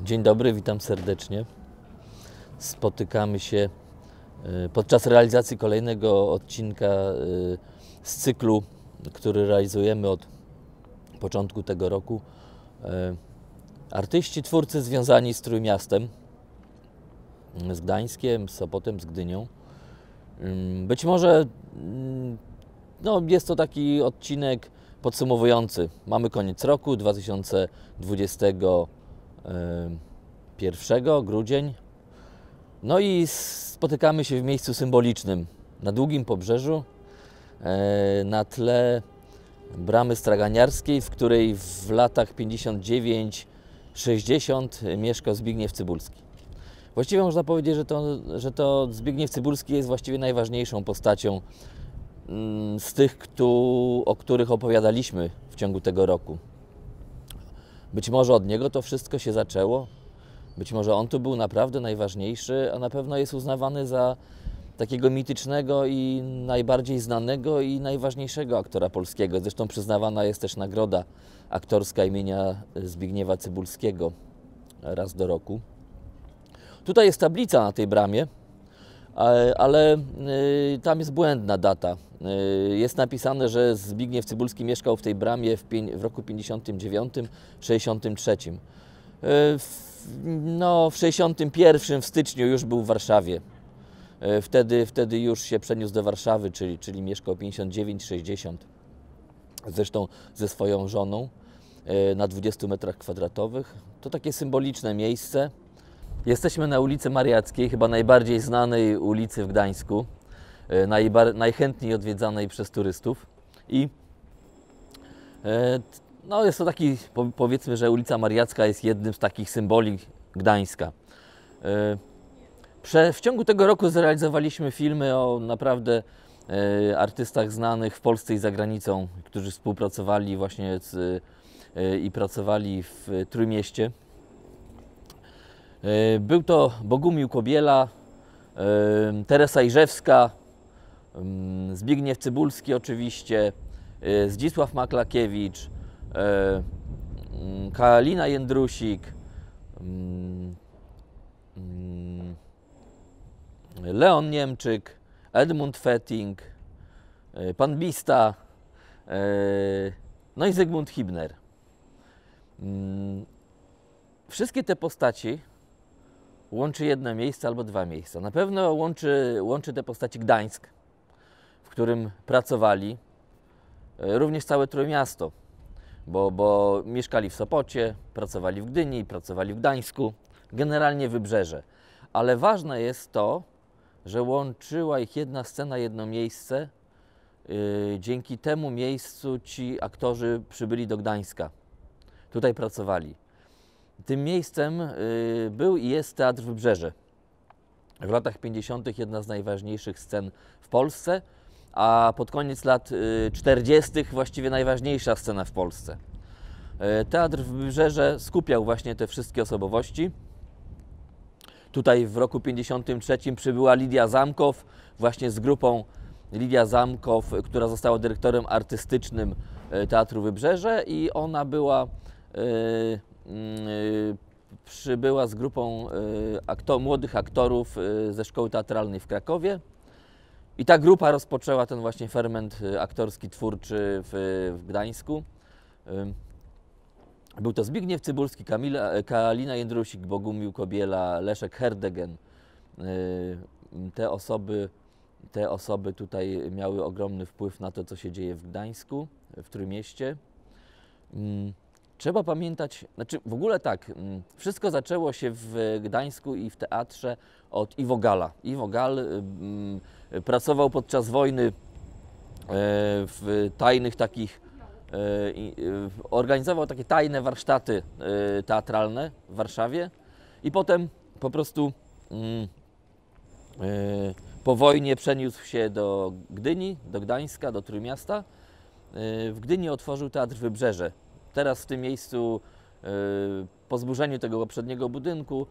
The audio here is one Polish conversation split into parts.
Dzień dobry, witam serdecznie. Spotykamy się podczas realizacji kolejnego odcinka z cyklu, który realizujemy od początku tego roku. Artyści, twórcy związani z Trójmiastem, z Gdańskiem, z Sopotem, z Gdynią. Być może jest to taki odcinek podsumowujący. Mamy koniec roku 2021, grudzień. No i spotykamy się w miejscu symbolicznym, na Długim Pobrzeżu, na tle Bramy Straganiarskiej, w której w latach 59-60 mieszkał Zbigniew Cybulski. Właściwie można powiedzieć, że to Zbigniew Cybulski jest właściwie najważniejszą postacią z tych, o których opowiadaliśmy w ciągu tego roku. Być może od niego to wszystko się zaczęło, być może on tu był naprawdę najważniejszy, a na pewno jest uznawany za takiego mitycznego i najbardziej znanego i najważniejszego aktora polskiego. Zresztą przyznawana jest też nagroda aktorska imienia Zbigniewa Cybulskiego raz do roku. Tutaj jest tablica na tej bramie, ale tam jest błędna data. Jest napisane, że Zbigniew Cybulski mieszkał w tej bramie w roku 59-63. W 61 w styczniu już był w Warszawie. Wtedy już się przeniósł do Warszawy, czyli mieszkał 59-60. Zresztą ze swoją żoną na 20 metrach kwadratowych. To takie symboliczne miejsce. Jesteśmy na ulicy Mariackiej, chyba najbardziej znanej ulicy w Gdańsku, najchętniej odwiedzanej przez turystów. I jest to taki, powiedzmy, że ulica Mariacka jest jednym z takich symboli Gdańska. W ciągu tego roku zrealizowaliśmy filmy o naprawdę artystach znanych w Polsce i za granicą, którzy współpracowali właśnie i pracowali w Trójmieście. Był to Bogumił Kobiela, Teresa Iżewska, Zbigniew Cybulski oczywiście, Zdzisław Maklakiewicz, Kalina Jędrusik, Leon Niemczyk, Edmund Fetting, pan Bista, no i Zygmunt Hibner. Wszystkie te postaci łączy jedno miejsce albo dwa miejsca. Na pewno łączy te postaci Gdańsk, w którym pracowali, również całe Trójmiasto, bo mieszkali w Sopocie, pracowali w Gdyni, pracowali w Gdańsku, generalnie Wybrzeże. Ale ważne jest to, że łączyła ich jedna scena, jedno miejsce. Dzięki temu miejscu ci aktorzy przybyli do Gdańska. Tutaj pracowali. Tym miejscem był i jest Teatr Wybrzeże. W latach 50. jedna z najważniejszych scen w Polsce, a pod koniec lat 40. właściwie najważniejsza scena w Polsce. Teatr Wybrzeże skupiał właśnie te wszystkie osobowości. Tutaj w roku 53 przybyła Lidia Zamkow, właśnie z grupą Lidia Zamkow, która została dyrektorem artystycznym Teatru Wybrzeże, i ona przybyła z grupą młodych aktorów ze Szkoły Teatralnej w Krakowie. I ta grupa rozpoczęła ten właśnie ferment aktorski, twórczy w Gdańsku. Był to Zbigniew Cybulski, Kalina Jędrusik, Bogumił Kobiela, Leszek Herdegen. Te osoby tutaj miały ogromny wpływ na to, co się dzieje w Gdańsku, w Trójmieście. Trzeba pamiętać, w ogóle tak, wszystko zaczęło się w Gdańsku i w teatrze od Iwo Gala. Iwo Gal pracował podczas wojny w tajnych takich, organizował takie tajne warsztaty teatralne w Warszawie i potem po prostu po wojnie przeniósł się do Gdyni, do Gdańska, do Trójmiasta. W Gdyni otworzył Teatr Wybrzeże. Teraz w tym miejscu, po zburzeniu tego poprzedniego budynku,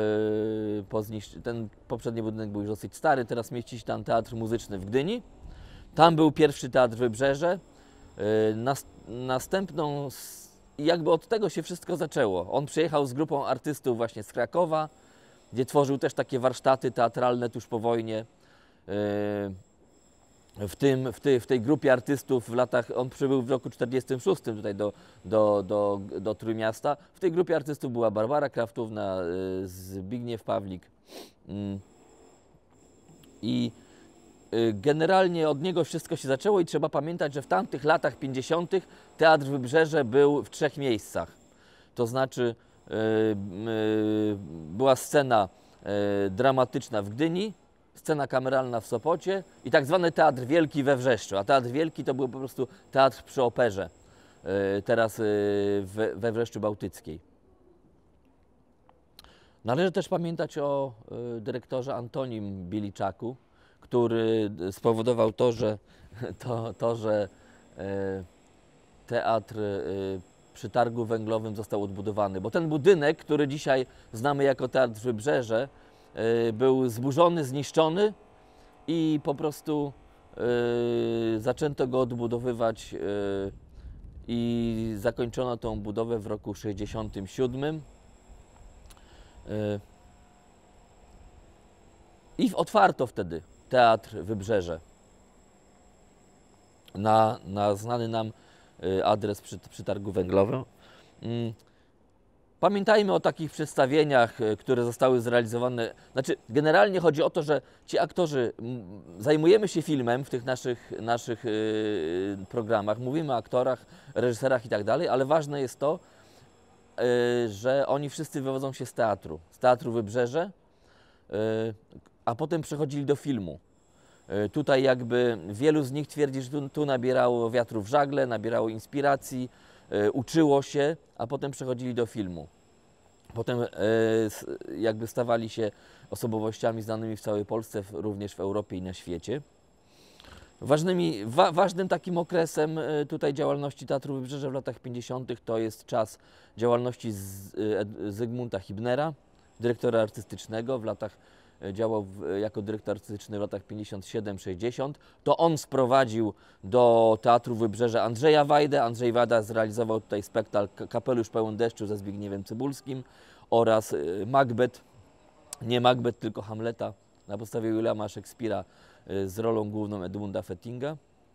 ten poprzedni budynek był już dosyć stary, teraz mieści się tam Teatr Muzyczny w Gdyni. Tam był pierwszy Teatr Wybrzeże. Następną jakby od tego się wszystko zaczęło. On przyjechał z grupą artystów właśnie z Krakowa, gdzie tworzył też takie warsztaty teatralne tuż po wojnie. W tej grupie artystów w latach, on przybył w roku 1946 tutaj do Trójmiasta. W tej grupie artystów była Barbara Kraftówna, Zbigniew Pawlik. I generalnie od niego wszystko się zaczęło i trzeba pamiętać, że w tamtych latach 50. Teatr Wybrzeże był w 3 miejscach. To znaczy była scena dramatyczna w Gdyni, scena kameralna w Sopocie i tak zwany Teatr Wielki we Wrzeszczu. A Teatr Wielki to był po prostu teatr przy operze, teraz we Wrzeszczu Bałtyckiej. Należy też pamiętać o dyrektorze Antonim Bieliczaku, który spowodował to, że teatr przy Targu Węglowym został odbudowany. Bo ten budynek, który dzisiaj znamy jako Teatr Wybrzeże, był zburzony, zniszczony i po prostu zaczęto go odbudowywać i zakończono tą budowę w roku 1967. I otwarto wtedy Teatr Wybrzeże na znany nam adres przy Targu Węglowym. Pamiętajmy o takich przedstawieniach, które zostały zrealizowane. Znaczy, generalnie chodzi o to, że ci aktorzy, zajmujemy się filmem w tych naszych programach, mówimy o aktorach, reżyserach i tak dalej, ale ważne jest to, że oni wszyscy wywodzą się z Teatru Wybrzeże, a potem przechodzili do filmu. Tutaj jakby wielu z nich twierdzi, że tu nabierało wiatru w żagle, nabierało inspiracji, uczyło się, a potem przechodzili do filmu. Potem jakby stawali się osobowościami znanymi w całej Polsce, również w Europie i na świecie. Ważnym takim okresem tutaj działalności Teatru Wybrzeże w latach 50. to jest czas działalności Zygmunta Hibnera, dyrektora artystycznego. Działał jako dyrektor artystyczny w latach 57-60. To on sprowadził do Teatru Wybrzeże Andrzeja Wajdę. Andrzej Wajda zrealizował tutaj spektakl Kapelusz pełen deszczu ze Zbigniewem Cybulskim oraz Macbeth, nie Macbeth, tylko Hamleta na podstawie Williama Szekspira z rolą główną Edmunda Fettinga.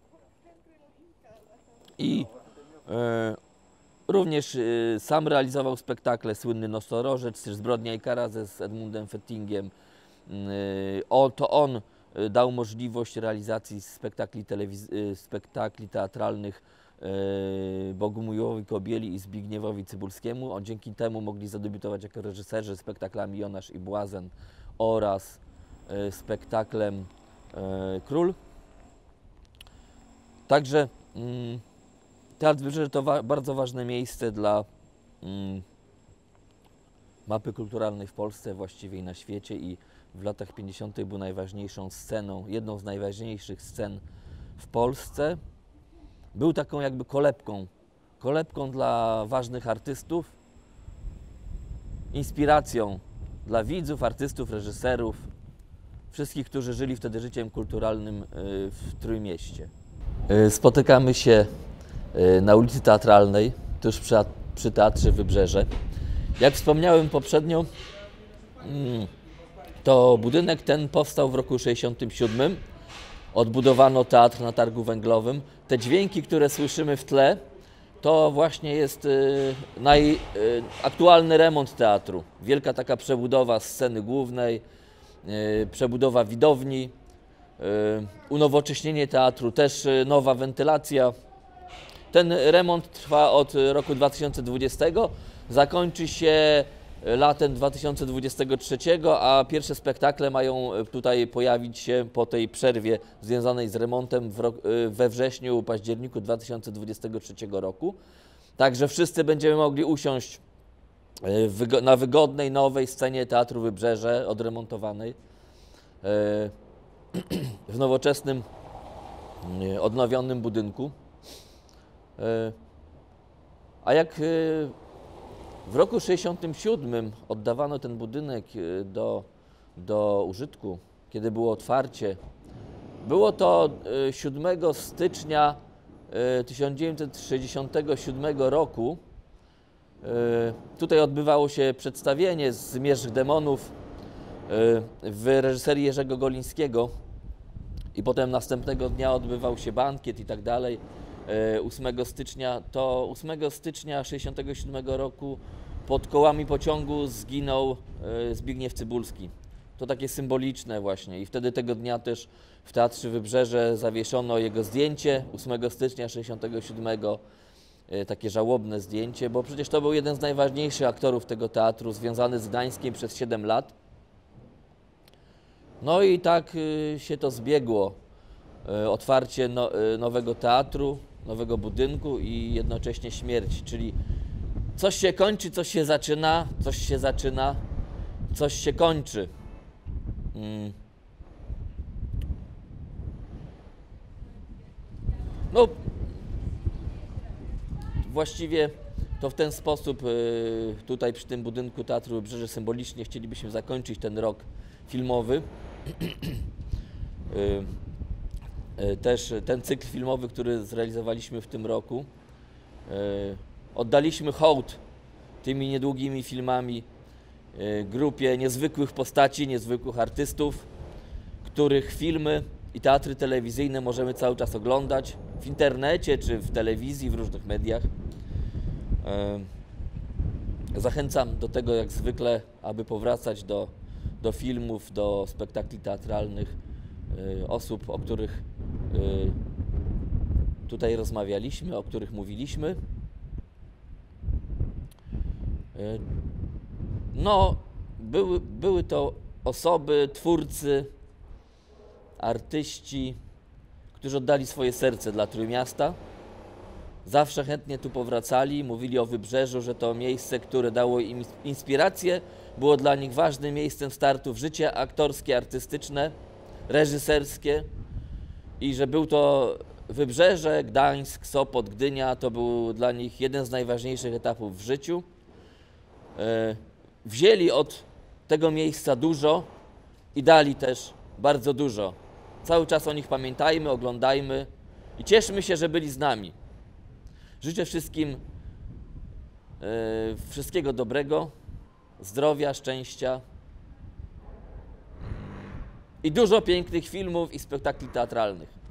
I również sam realizował spektakle, słynny Nosorożec, czy Zbrodnia i kara z Edmundem Fettingiem. To on dał możliwość realizacji spektakli teatralnych Bogumiłowi Kobieli i Zbigniewowi Cybulskiemu. Dzięki temu mogli zadebiutować jako reżyserzy spektaklami Jonasz i Błazen oraz spektaklem Król. Także Teatr Wybrzeże to bardzo ważne miejsce dla mapy kulturalnej w Polsce, właściwie i na świecie, i w latach 50. był najważniejszą sceną, jedną z najważniejszych scen w Polsce. Był taką jakby kolebką dla ważnych artystów, inspiracją dla widzów, artystów, reżyserów, wszystkich, którzy żyli wtedy życiem kulturalnym w Trójmieście. Spotykamy się na ulicy Teatralnej, tuż przy Teatrze Wybrzeże. Jak wspomniałem poprzednio, to budynek ten powstał w roku 1967. Odbudowano teatr na Targu Węglowym. Te dźwięki, które słyszymy w tle, to właśnie jest aktualny remont teatru. Wielka taka przebudowa sceny głównej, przebudowa widowni, unowocześnienie teatru, też nowa wentylacja. Ten remont trwa od roku 2020, zakończy się latem 2023, a pierwsze spektakle mają tutaj pojawić się po tej przerwie związanej z remontem we wrześniu, październiku 2023 roku. Także wszyscy będziemy mogli usiąść na wygodnej, nowej scenie Teatru Wybrzeże, odremontowanej, w nowoczesnym, odnowionym budynku. A jak w roku 1967 oddawano ten budynek do użytku, kiedy było otwarcie, było to 7 stycznia 1967 roku, Tutaj odbywało się przedstawienie Zmierzch Demonów w reżyserii Jerzego Golińskiego i potem następnego dnia odbywał się bankiet i tak dalej. 8 stycznia, to 8 stycznia 1967 roku pod kołami pociągu zginął Zbigniew Cybulski. To takie symboliczne właśnie i wtedy tego dnia też w Teatrze Wybrzeże zawieszono jego zdjęcie 8 stycznia 1967, takie żałobne zdjęcie, bo przecież to był jeden z najważniejszych aktorów tego teatru, związany z Gdańskiem przez 7 lat. No i tak się to zbiegło, otwarcie nowego teatru, nowego budynku i jednocześnie śmierć, czyli coś się kończy, coś się zaczyna, coś się zaczyna, coś się kończy. No, właściwie to w ten sposób tutaj przy tym budynku Teatru Wybrzeże symbolicznie chcielibyśmy zakończyć ten rok filmowy. Też ten cykl filmowy, który zrealizowaliśmy w tym roku. Oddaliśmy hołd tymi niedługimi filmami grupie niezwykłych postaci, niezwykłych artystów, których filmy i teatry telewizyjne możemy cały czas oglądać w internecie czy w telewizji, w różnych mediach. Zachęcam do tego jak zwykle, aby powracać do filmów, do spektakli teatralnych osób, o których tutaj rozmawialiśmy, o których mówiliśmy. No, były to osoby, twórcy, artyści, którzy oddali swoje serce dla Trójmiasta. Zawsze chętnie tu powracali, mówili o Wybrzeżu, że to miejsce, które dało im inspirację, było dla nich ważnym miejscem startu w życie aktorskie, artystyczne, reżyserskie i że był to Wybrzeże, Gdańsk, Sopot, Gdynia, to był dla nich jeden z najważniejszych etapów w życiu. Wzięli od tego miejsca dużo i dali też bardzo dużo. Cały czas o nich pamiętajmy, oglądajmy i cieszmy się, że byli z nami. Życzę wszystkim wszystkiego dobrego, zdrowia, szczęścia i dużo pięknych filmów i spektakli teatralnych.